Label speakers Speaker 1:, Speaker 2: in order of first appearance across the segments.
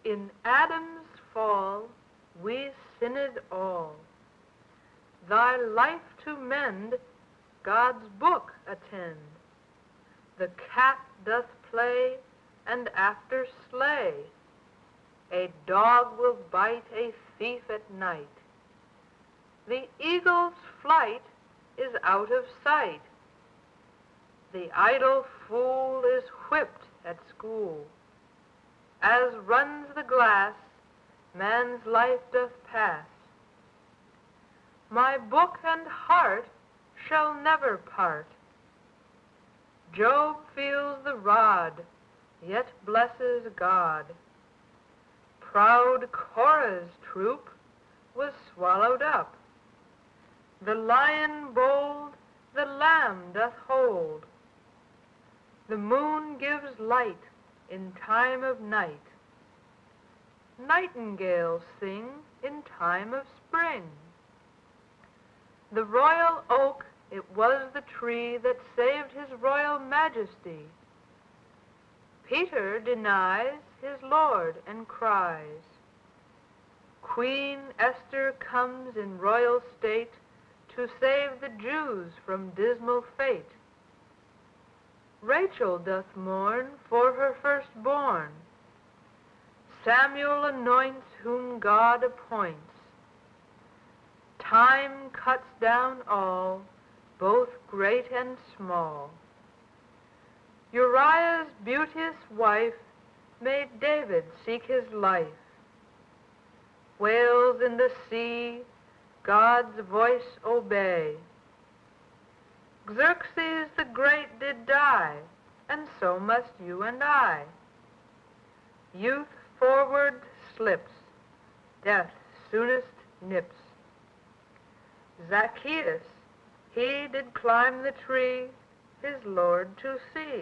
Speaker 1: In Adam's fall we sinned all. Thy life to mend, God's book attend. The cat doth play, and after slay. A dog will bite a thief at night. The eagle's flight is out of sight. The idle fool is whipped at school. As runs the glass, man's life doth pass. My book and heart shall never part. Job feels the rod, yet blesses God. Proud Korah's troop was swallowed up. The lion bold the lamb doth hold. The moon gives light in time of night. Nightingales sing in time of spring. The royal oak, it was the tree that saved his royal majesty. Peter denies his Lord and cries. Queen Esther comes in royal state to save the Jews from dismal fate. Rachel doth mourn for her firstborn. Samuel anoints whom God appoints. Time cuts down all, both great and small. Uriah's beauteous wife made David seek his life. Whales in the sea God's voice obey. Xerxes the Great did die, and so must you and I. Youth forward slips, death soonest nips. Zacchaeus, he did climb the tree, his Lord to see.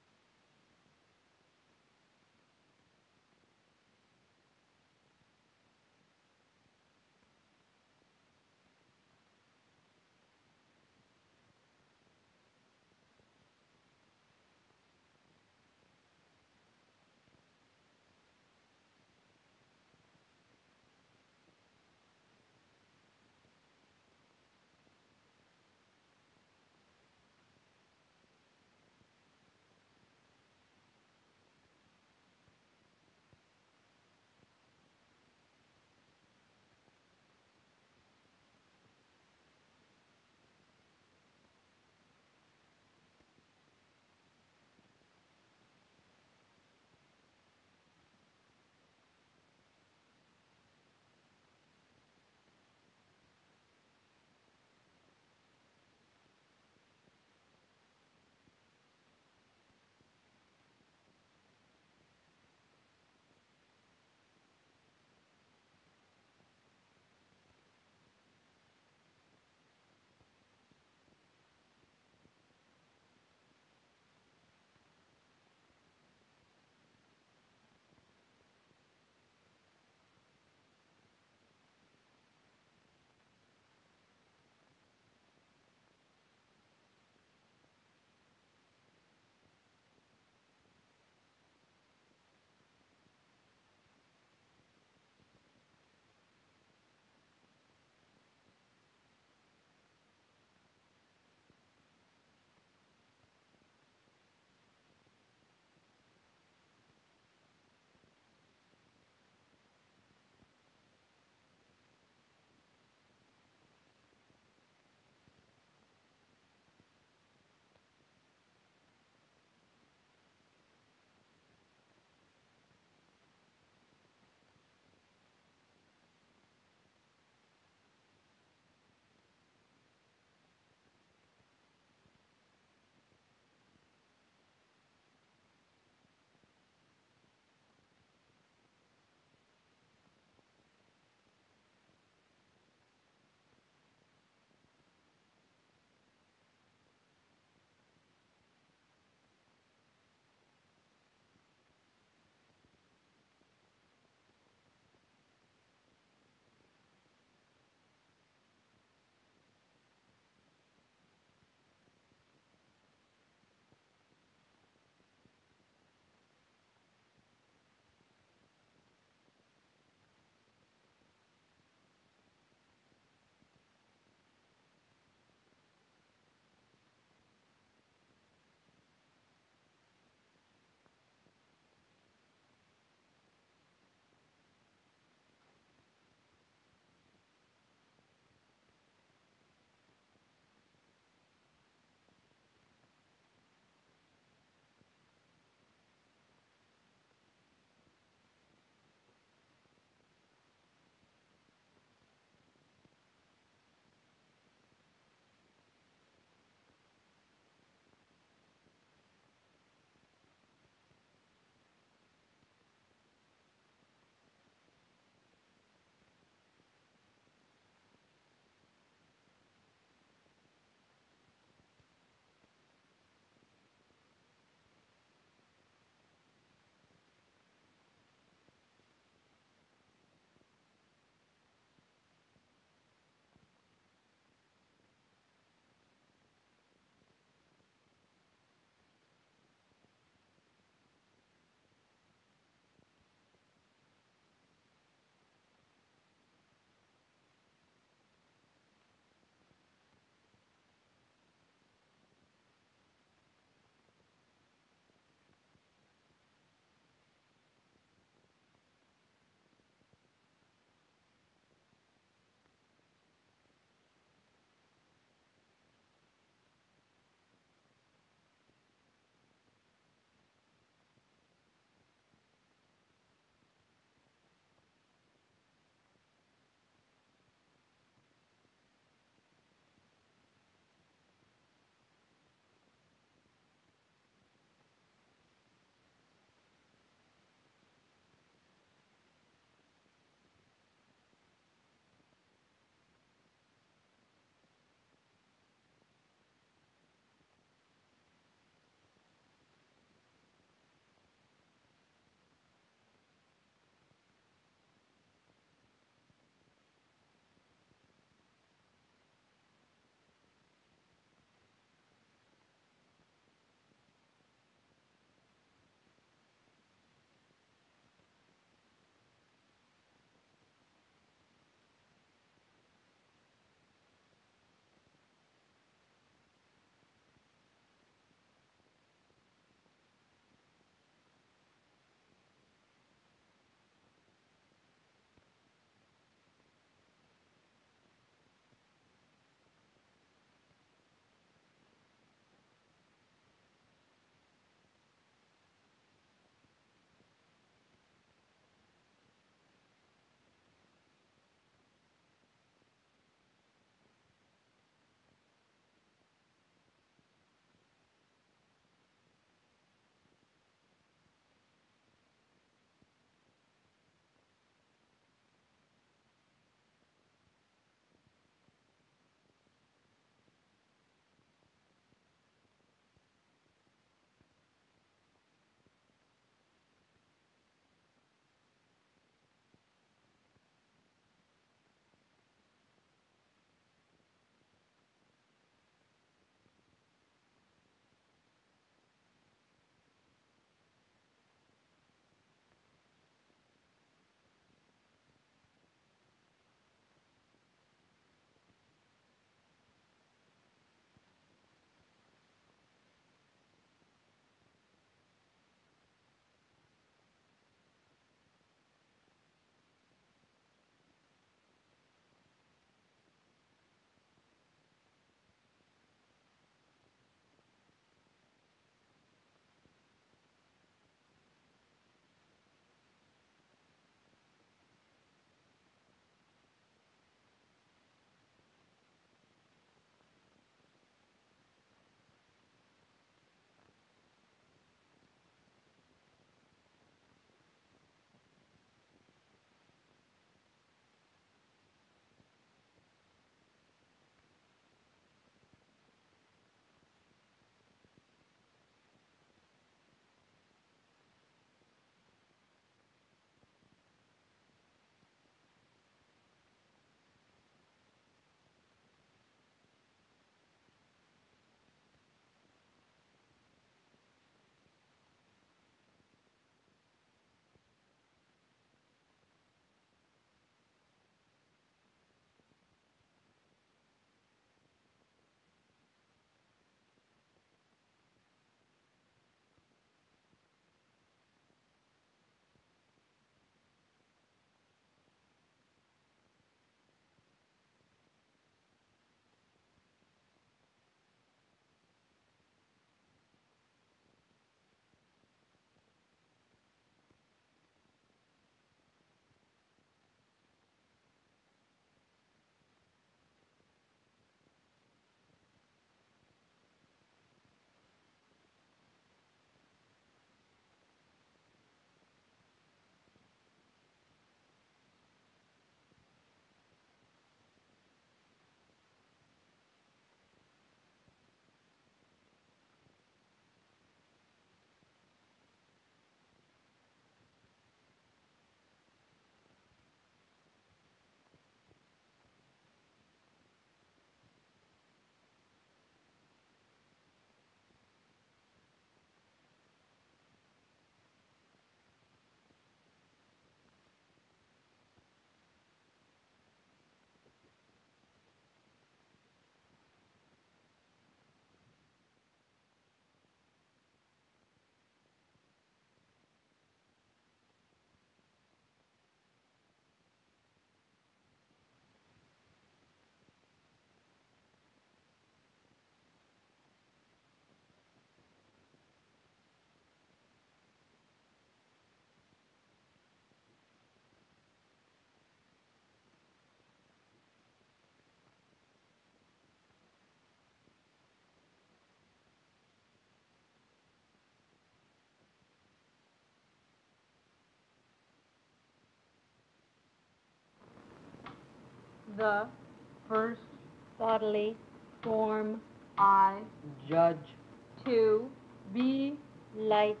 Speaker 1: the
Speaker 2: first
Speaker 1: bodily form
Speaker 2: I
Speaker 3: judge
Speaker 1: to
Speaker 2: be
Speaker 1: light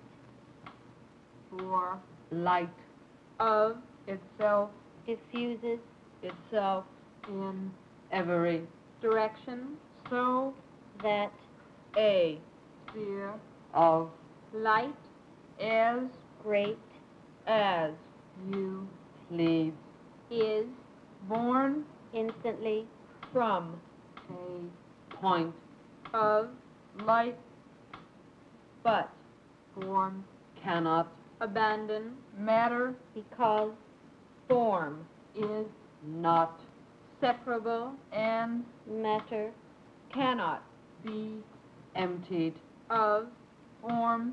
Speaker 2: for
Speaker 3: light
Speaker 1: of
Speaker 2: itself
Speaker 1: diffuses
Speaker 3: itself
Speaker 2: in
Speaker 3: every
Speaker 1: direction
Speaker 2: so
Speaker 1: that
Speaker 3: a
Speaker 2: sphere
Speaker 3: of
Speaker 1: light
Speaker 2: as
Speaker 1: great
Speaker 3: as
Speaker 2: you
Speaker 3: please
Speaker 1: is
Speaker 2: born
Speaker 1: instantly
Speaker 3: from
Speaker 2: a
Speaker 3: point
Speaker 1: of
Speaker 2: light
Speaker 3: but
Speaker 2: form
Speaker 3: cannot
Speaker 1: abandon
Speaker 2: matter
Speaker 1: because
Speaker 3: form
Speaker 2: is
Speaker 3: not
Speaker 1: separable
Speaker 2: and
Speaker 1: matter
Speaker 3: cannot
Speaker 2: be
Speaker 3: emptied
Speaker 1: of
Speaker 2: form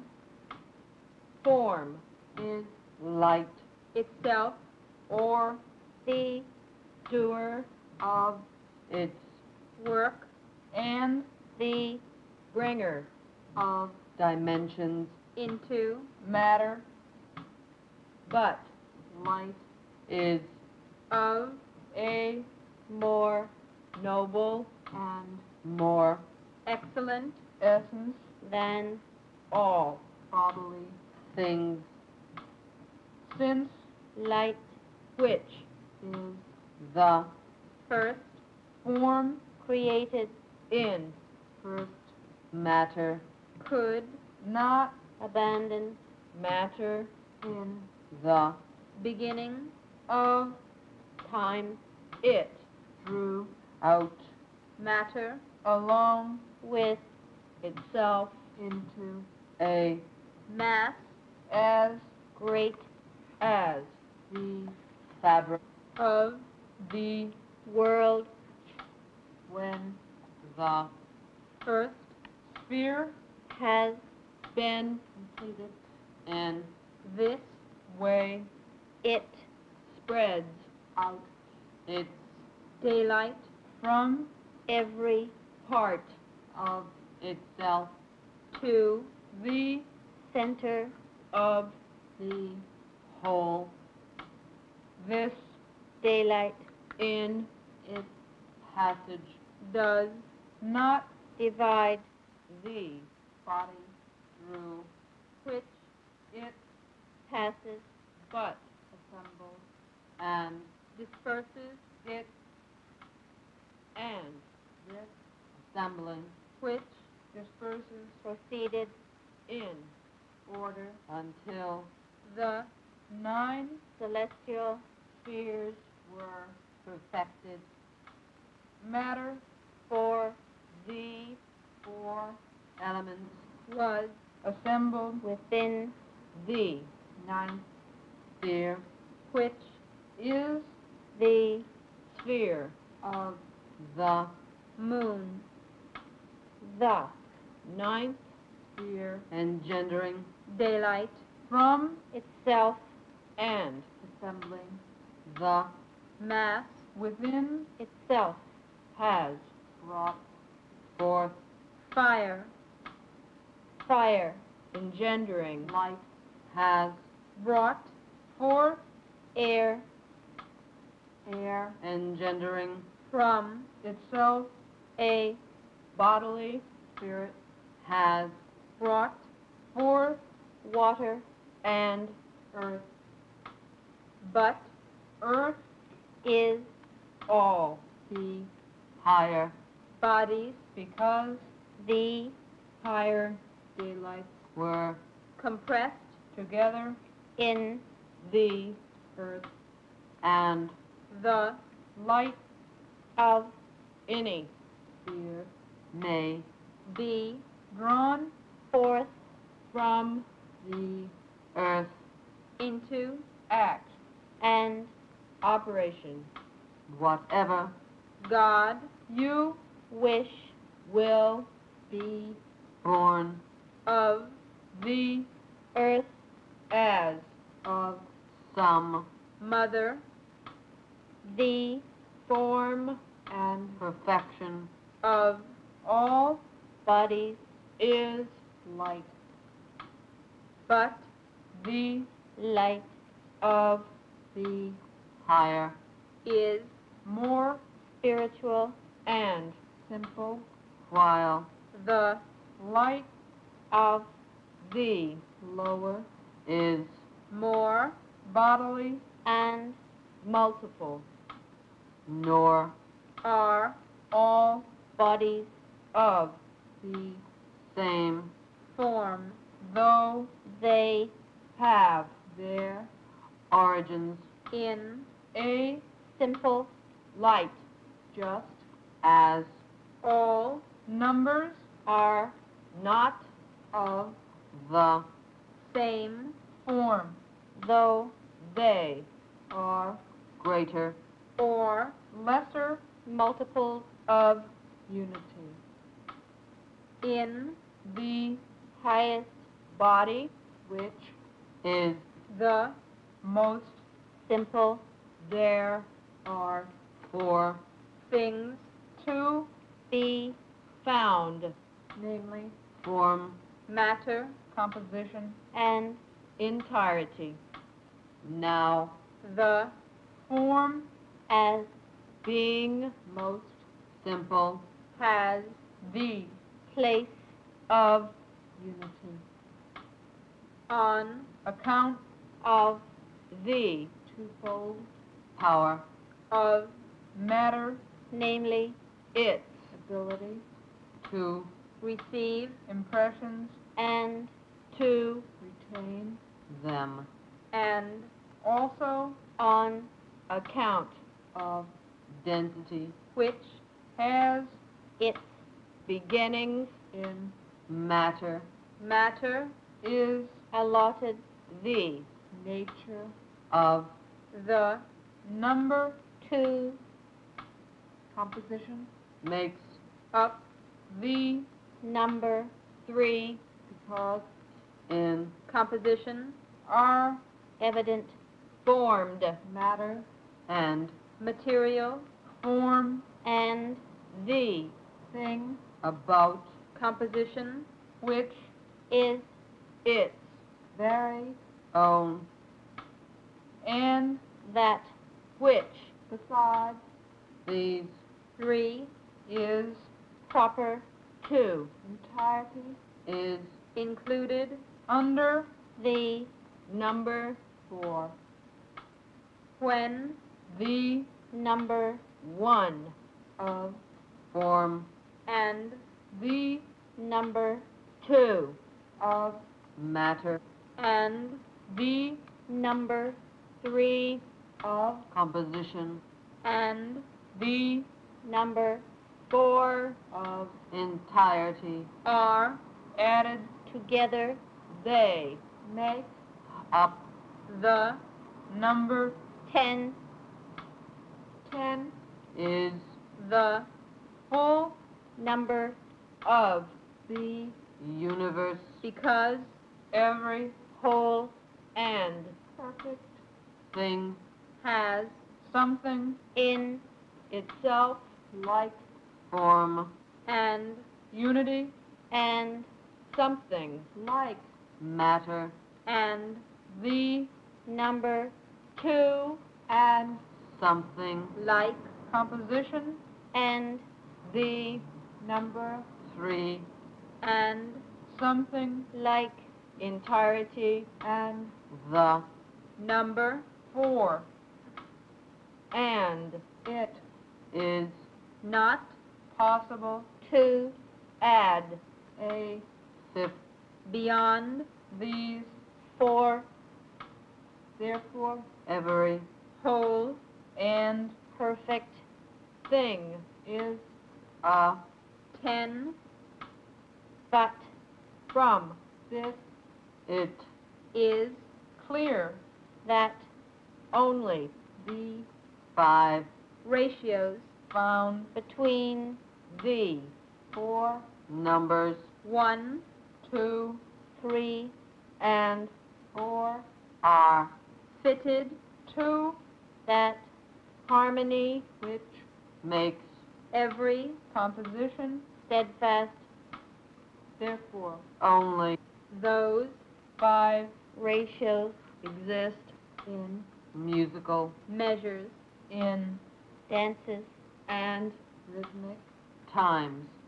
Speaker 3: form
Speaker 2: is
Speaker 3: light
Speaker 1: itself
Speaker 2: or
Speaker 1: the
Speaker 3: doer
Speaker 2: of
Speaker 3: its
Speaker 1: work
Speaker 2: and
Speaker 1: the
Speaker 3: bringer
Speaker 2: of
Speaker 3: dimensions
Speaker 1: into
Speaker 2: matter
Speaker 3: but
Speaker 2: light
Speaker 3: is
Speaker 1: of
Speaker 2: a
Speaker 1: more
Speaker 3: noble
Speaker 2: and
Speaker 3: more
Speaker 1: excellent
Speaker 2: essence
Speaker 1: than
Speaker 3: all
Speaker 2: bodily
Speaker 3: things
Speaker 2: since
Speaker 1: light
Speaker 3: which
Speaker 2: is
Speaker 3: the
Speaker 1: first
Speaker 2: form
Speaker 1: created
Speaker 3: in
Speaker 2: first
Speaker 3: matter
Speaker 1: could
Speaker 2: not
Speaker 1: abandon
Speaker 3: matter
Speaker 2: in
Speaker 3: the
Speaker 1: beginning
Speaker 2: of
Speaker 1: time
Speaker 3: it
Speaker 2: drew
Speaker 3: out
Speaker 1: matter
Speaker 2: along
Speaker 1: with
Speaker 3: itself
Speaker 2: into
Speaker 3: a
Speaker 1: mass
Speaker 2: as
Speaker 1: great
Speaker 3: as
Speaker 2: the
Speaker 3: fabric
Speaker 1: of
Speaker 2: the
Speaker 1: world
Speaker 2: when
Speaker 3: the
Speaker 1: first
Speaker 2: sphere
Speaker 1: has
Speaker 3: been
Speaker 2: completed
Speaker 3: in
Speaker 1: this
Speaker 2: way
Speaker 1: it
Speaker 3: spreads
Speaker 2: out
Speaker 3: its
Speaker 1: daylight
Speaker 2: from
Speaker 1: every
Speaker 3: part
Speaker 2: of
Speaker 3: itself
Speaker 1: to
Speaker 2: the
Speaker 1: center
Speaker 3: of
Speaker 2: the
Speaker 3: whole
Speaker 2: this
Speaker 1: daylight
Speaker 3: in
Speaker 2: it
Speaker 3: passage
Speaker 1: does
Speaker 2: not
Speaker 1: divide
Speaker 3: the
Speaker 2: body
Speaker 3: through
Speaker 1: which
Speaker 2: it
Speaker 1: passes
Speaker 3: but
Speaker 2: assembles
Speaker 3: and
Speaker 1: disperses
Speaker 2: it
Speaker 3: and
Speaker 2: this
Speaker 3: assembling
Speaker 1: which
Speaker 2: disperses
Speaker 1: proceeded
Speaker 3: in
Speaker 2: order
Speaker 3: until
Speaker 1: the
Speaker 2: 9
Speaker 1: celestial
Speaker 3: spheres
Speaker 2: were
Speaker 3: perfected
Speaker 2: matter
Speaker 1: for
Speaker 3: the
Speaker 2: 4
Speaker 3: elements
Speaker 1: was
Speaker 2: assembled
Speaker 1: within
Speaker 3: the
Speaker 2: 9th
Speaker 3: sphere
Speaker 1: which
Speaker 2: is
Speaker 1: the
Speaker 3: sphere
Speaker 2: of
Speaker 3: the
Speaker 1: moon
Speaker 3: the ninth
Speaker 2: sphere
Speaker 3: engendering
Speaker 1: daylight
Speaker 2: from
Speaker 1: itself
Speaker 3: and
Speaker 2: assembling
Speaker 3: the
Speaker 1: mass
Speaker 2: within
Speaker 1: itself
Speaker 3: has
Speaker 2: brought
Speaker 3: forth
Speaker 1: fire fire
Speaker 3: engendering
Speaker 2: light
Speaker 3: has
Speaker 2: brought forth
Speaker 1: air
Speaker 2: air
Speaker 3: engendering
Speaker 1: from
Speaker 2: itself
Speaker 1: a
Speaker 3: bodily
Speaker 2: spirit
Speaker 3: has
Speaker 2: brought forth
Speaker 1: water
Speaker 3: and
Speaker 2: earth
Speaker 1: but
Speaker 2: earth
Speaker 1: is
Speaker 3: all
Speaker 2: the
Speaker 3: higher
Speaker 1: bodies
Speaker 2: because
Speaker 1: the
Speaker 3: higher
Speaker 2: daylight
Speaker 3: were
Speaker 1: compressed
Speaker 2: together
Speaker 1: in
Speaker 3: the
Speaker 2: earth
Speaker 3: and
Speaker 1: the
Speaker 2: light
Speaker 1: of
Speaker 3: any
Speaker 2: sphere
Speaker 3: may
Speaker 1: be
Speaker 2: drawn
Speaker 1: forth
Speaker 3: from
Speaker 2: the
Speaker 3: earth
Speaker 1: into
Speaker 2: act
Speaker 1: and
Speaker 3: operation whatever
Speaker 1: God
Speaker 2: you
Speaker 1: wish
Speaker 3: will
Speaker 2: be
Speaker 3: born
Speaker 1: of
Speaker 2: the
Speaker 1: earth
Speaker 3: as
Speaker 2: of
Speaker 3: some
Speaker 1: mother the
Speaker 3: form
Speaker 2: and
Speaker 3: perfection
Speaker 1: of
Speaker 2: all
Speaker 1: bodies
Speaker 3: is
Speaker 2: light
Speaker 1: but
Speaker 2: the
Speaker 1: light
Speaker 3: of
Speaker 2: the
Speaker 3: higher
Speaker 1: is
Speaker 2: more spiritual,
Speaker 3: and
Speaker 2: simple,
Speaker 3: while
Speaker 1: the
Speaker 2: light
Speaker 3: of the
Speaker 2: lower,
Speaker 3: is
Speaker 1: more
Speaker 2: bodily,
Speaker 3: and multiple, nor
Speaker 1: are
Speaker 2: all
Speaker 3: bodies of
Speaker 2: the
Speaker 3: same
Speaker 1: form,
Speaker 2: though
Speaker 3: they have
Speaker 2: there
Speaker 3: origins
Speaker 1: in
Speaker 2: a
Speaker 3: simple light
Speaker 2: just
Speaker 3: as
Speaker 1: all
Speaker 2: numbers
Speaker 3: are not
Speaker 2: of
Speaker 3: the
Speaker 1: same
Speaker 2: form
Speaker 3: though they
Speaker 2: are
Speaker 3: greater
Speaker 1: or
Speaker 2: lesser
Speaker 3: multiples
Speaker 2: of unity.
Speaker 1: in
Speaker 2: The
Speaker 3: highest body
Speaker 2: which
Speaker 3: is
Speaker 1: the
Speaker 2: most
Speaker 3: simple
Speaker 2: there are
Speaker 3: for
Speaker 1: things
Speaker 2: to,
Speaker 3: be found
Speaker 2: namely,
Speaker 3: form
Speaker 1: matter
Speaker 2: composition,
Speaker 3: and entirety now
Speaker 1: the
Speaker 2: form,
Speaker 3: as being
Speaker 2: most,
Speaker 3: simple
Speaker 1: has
Speaker 2: the
Speaker 3: place
Speaker 2: of unity.
Speaker 1: on
Speaker 2: Account
Speaker 3: of the
Speaker 2: twofold
Speaker 3: power
Speaker 1: of
Speaker 2: matter,
Speaker 3: namely its
Speaker 2: ability,
Speaker 3: to
Speaker 1: receive
Speaker 2: impressions,
Speaker 3: and to
Speaker 2: retain,
Speaker 3: them
Speaker 1: and
Speaker 2: also
Speaker 3: on account
Speaker 2: of
Speaker 3: density
Speaker 1: which
Speaker 2: has
Speaker 3: its beginnings
Speaker 2: in
Speaker 3: matter
Speaker 1: matter
Speaker 2: is
Speaker 3: allotted the
Speaker 2: nature
Speaker 3: of
Speaker 1: the
Speaker 2: number
Speaker 3: to
Speaker 2: composition
Speaker 3: makes
Speaker 1: up
Speaker 2: the
Speaker 3: number 3
Speaker 2: because
Speaker 3: in
Speaker 1: composition
Speaker 2: are
Speaker 3: evident formed
Speaker 2: matter
Speaker 3: and
Speaker 1: material
Speaker 2: form
Speaker 3: and the
Speaker 2: thing
Speaker 3: about
Speaker 1: composition
Speaker 2: which
Speaker 3: is its
Speaker 2: very
Speaker 3: own
Speaker 2: and
Speaker 3: that which
Speaker 2: besides
Speaker 3: these
Speaker 1: 3
Speaker 2: is
Speaker 3: proper to
Speaker 2: entirety
Speaker 3: is
Speaker 1: included
Speaker 2: under
Speaker 3: the number
Speaker 2: 4
Speaker 1: when
Speaker 2: the
Speaker 3: number 1
Speaker 2: of
Speaker 3: form
Speaker 1: and
Speaker 2: the
Speaker 3: number 2
Speaker 2: of
Speaker 3: matter
Speaker 1: and
Speaker 2: the
Speaker 3: number 3
Speaker 2: of
Speaker 3: composition
Speaker 1: and
Speaker 2: the
Speaker 3: number 4
Speaker 2: of
Speaker 3: entirety
Speaker 1: are
Speaker 2: added
Speaker 3: together they
Speaker 2: make
Speaker 3: up
Speaker 1: the
Speaker 2: number
Speaker 3: 10
Speaker 2: 10
Speaker 3: is
Speaker 1: the
Speaker 2: full
Speaker 3: number
Speaker 2: of the
Speaker 3: universe
Speaker 1: because
Speaker 2: every
Speaker 3: whole and
Speaker 2: perfect
Speaker 3: thing
Speaker 1: has
Speaker 2: something
Speaker 3: in itself
Speaker 2: like
Speaker 3: form
Speaker 1: and
Speaker 2: unity
Speaker 3: and something
Speaker 2: like
Speaker 3: matter
Speaker 1: and
Speaker 2: the
Speaker 3: number 2
Speaker 2: and
Speaker 3: something
Speaker 1: like
Speaker 2: composition
Speaker 3: and
Speaker 2: the number
Speaker 3: 3
Speaker 1: and
Speaker 2: something
Speaker 3: like entirety
Speaker 2: and
Speaker 3: the
Speaker 1: number
Speaker 2: 4
Speaker 3: and
Speaker 2: it
Speaker 3: is
Speaker 1: not
Speaker 2: possible
Speaker 3: to add
Speaker 2: a
Speaker 3: fifth
Speaker 1: beyond
Speaker 2: these
Speaker 3: 4
Speaker 2: therefore
Speaker 3: every
Speaker 1: whole
Speaker 2: and
Speaker 3: perfect thing
Speaker 2: is
Speaker 3: a
Speaker 1: 10
Speaker 3: but from
Speaker 2: this
Speaker 3: it
Speaker 1: is
Speaker 2: clear
Speaker 3: that only
Speaker 2: the
Speaker 3: 5
Speaker 1: ratios
Speaker 2: found
Speaker 3: between the
Speaker 2: 4
Speaker 3: numbers
Speaker 1: 1
Speaker 2: 2
Speaker 3: 3
Speaker 2: and 4
Speaker 3: are
Speaker 1: fitted
Speaker 2: to
Speaker 3: that harmony
Speaker 2: which
Speaker 3: makes
Speaker 1: every
Speaker 2: composition
Speaker 3: steadfast
Speaker 2: therefore
Speaker 3: only
Speaker 1: those
Speaker 2: 5
Speaker 3: ratios exist
Speaker 2: in
Speaker 3: musical
Speaker 1: measures
Speaker 2: in
Speaker 3: dances and
Speaker 2: rhythmic,
Speaker 3: times.